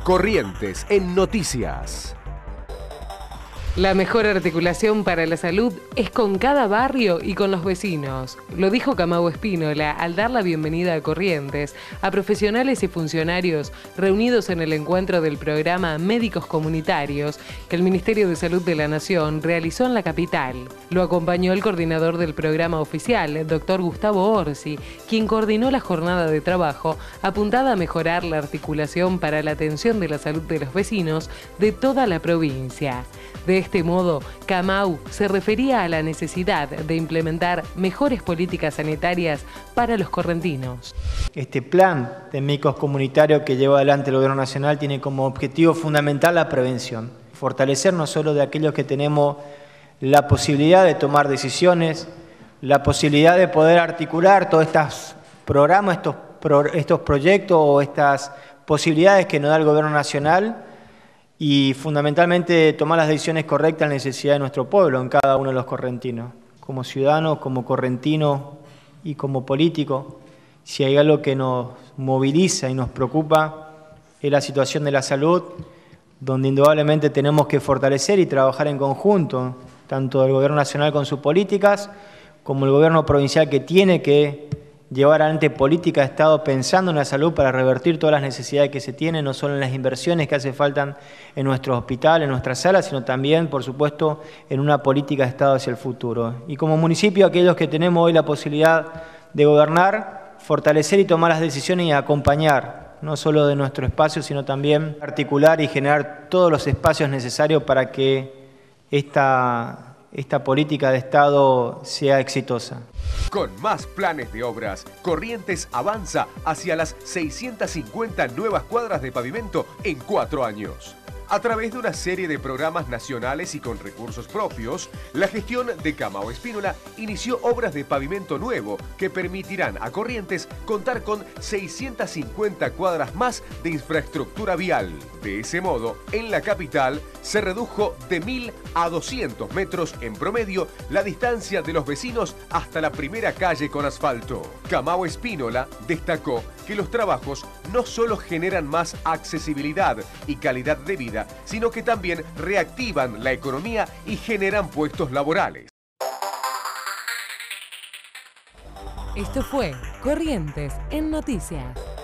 Corrientes en Noticias. La mejor articulación para la salud es con cada barrio y con los vecinos. Lo dijo Camau Espínola al dar la bienvenida a Corrientes a profesionales y funcionarios reunidos en el encuentro del programa Médicos Comunitarios que el Ministerio de Salud de la Nación realizó en la capital. Lo acompañó el coordinador del programa oficial, el doctor Gustavo Orsi, quien coordinó la jornada de trabajo apuntada a mejorar la articulación para la atención de la salud de los vecinos de toda la provincia. De este modo, Camau se refería a la necesidad de implementar mejores políticas sanitarias para los correntinos. Este plan de médicos comunitarios que lleva adelante el Gobierno Nacional tiene como objetivo fundamental la prevención. Fortalecer no solo de aquellos que tenemos la posibilidad de tomar decisiones, la posibilidad de poder articular todos estos programas, estos proyectos o estas posibilidades que nos da el Gobierno Nacional, y fundamentalmente tomar las decisiones correctas en la necesidad de nuestro pueblo, en cada uno de los correntinos. Como ciudadanos, como correntinos y como políticos, si hay algo que nos moviliza y nos preocupa es la situación de la salud, donde indudablemente tenemos que fortalecer y trabajar en conjunto, tanto el Gobierno Nacional con sus políticas, como el Gobierno provincial que tiene que llevar adelante política de Estado pensando en la salud para revertir todas las necesidades que se tienen, no solo en las inversiones que hace falta en nuestros hospitales, en nuestras salas, sino también, por supuesto, en una política de Estado hacia el futuro. Y como municipio, aquellos que tenemos hoy la posibilidad de gobernar, fortalecer y tomar las decisiones y acompañar, no solo de nuestro espacio, sino también articular y generar todos los espacios necesarios para que esta política de Estado sea exitosa. Con más planes de obras, Corrientes avanza hacia las 650 nuevas cuadras de pavimento en 4 años. A través de una serie de programas nacionales y con recursos propios, la gestión de Camau Espínola inició obras de pavimento nuevo que permitirán a Corrientes contar con 650 cuadras más de infraestructura vial. De ese modo, en la capital se redujo de 1000 a 200 metros en promedio la distancia de los vecinos hasta la primera calle con asfalto. Camau Espínola destacó que los trabajos no solo generan más accesibilidad y calidad de vida, sino que también reactivan la economía y generan puestos laborales. Esto fue Corrientes en Noticias.